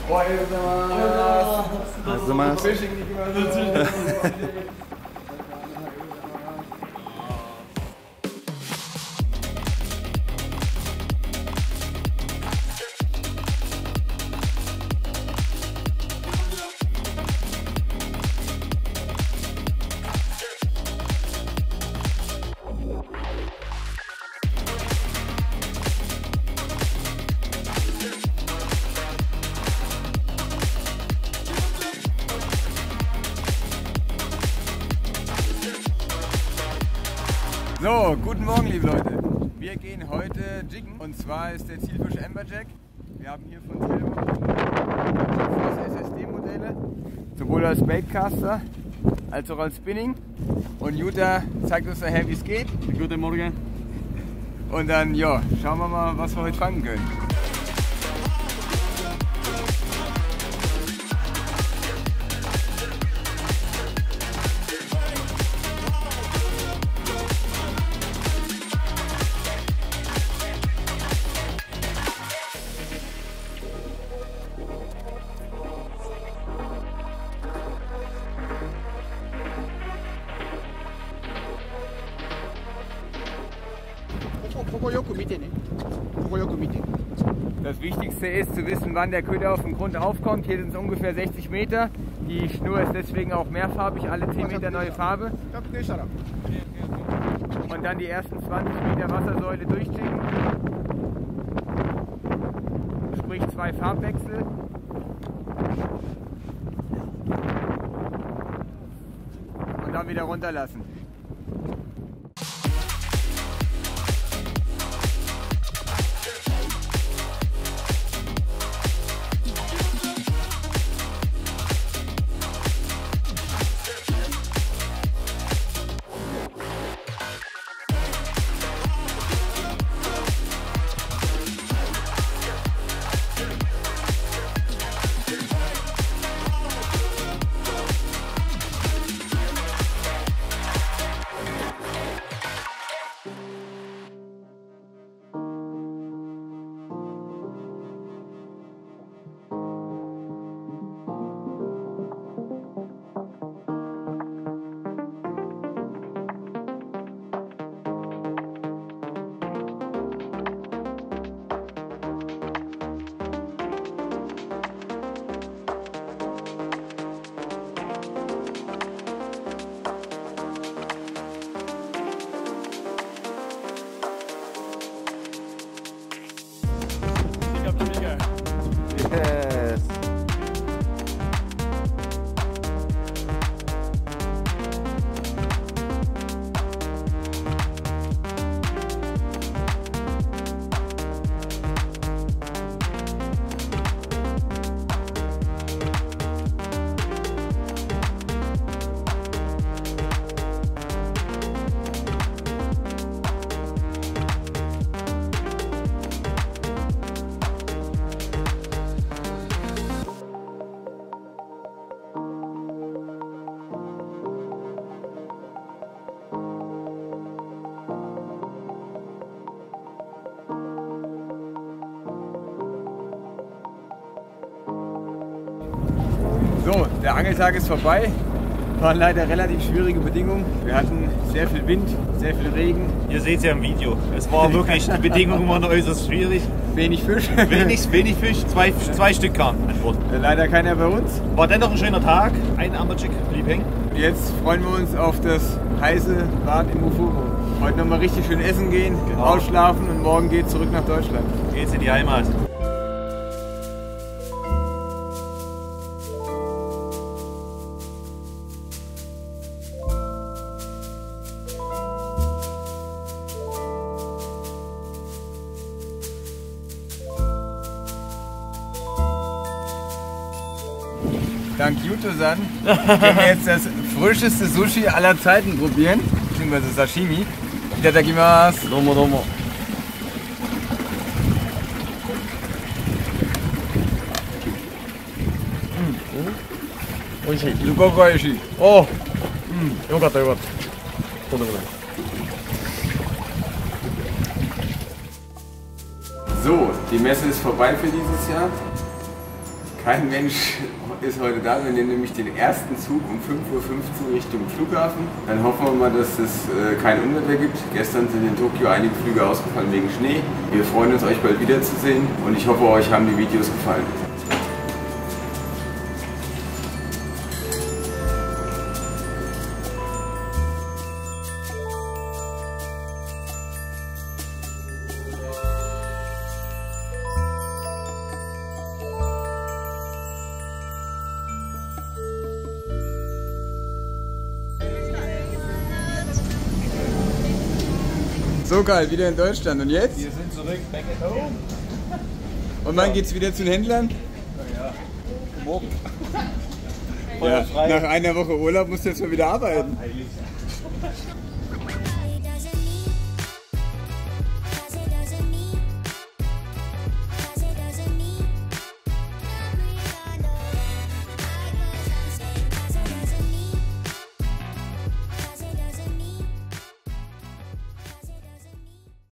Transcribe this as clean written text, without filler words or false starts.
So, guten Morgen liebe Leute. Wir gehen heute jiggen und zwar ist der Zielfisch Amberjack. Wir haben hier von Silber SSD-Modelle, sowohl als Baitcaster als auch als Spinning. Und Jutta zeigt uns nachher, wie es geht. Guten Morgen. Und dann ja, schauen wir mal, was wir heute fangen können. Das Wichtigste ist zu wissen, wann der Köder auf den Grund aufkommt. Hier sind es ungefähr 60 Meter. Die Schnur ist deswegen auch mehrfarbig, alle 10 Meter neue Farbe. Und dann die ersten 20 Meter Wassersäule durchjiggen. Sprich 2 Farbwechsel. Und dann wieder runterlassen. Yes. So, der Angeltag ist vorbei. Waren leider relativ schwierige Bedingungen. Wir hatten sehr viel Wind, sehr viel Regen. Ihr seht es ja im Video. Es war wirklich, die Bedingungen waren äußerst schwierig. Wenig Fisch. Wenig Fisch, zwei Stück kamen an Bord. Leider keiner bei uns. War dennoch ein schöner Tag. Ein Amberjack blieb hängen. Jetzt freuen wir uns auf das heiße Bad in Mufuro. Heute nochmal richtig schön essen gehen, Genau. Ausschlafen und morgen geht's zurück nach Deutschland. Geht's in die Heimat. Dank Yuto-san können wir jetzt das frischeste Sushi aller Zeiten probieren, beziehungsweise Sashimi. Itadakimasu. Domo domo. Sugoku oishii. Oh! Yokatta, yokatta. So, die Messe ist vorbei für dieses Jahr. Kein Mensch ist heute da. Wir nehmen nämlich den ersten Zug um 5:15 Uhr Richtung Flughafen. Dann hoffen wir mal, dass es kein Unwetter gibt. Gestern sind in Tokio einige Flüge ausgefallen wegen Schnee. Wir freuen uns, euch bald wiederzusehen und ich hoffe, euch haben die Videos gefallen. So geil, wieder in Deutschland. Und jetzt? Wir sind zurück, back at home. Und wann geht's wieder zu den Händlern? Naja, morgen. Ja, nach einer Woche Urlaub musst du jetzt mal wieder arbeiten. Heilig.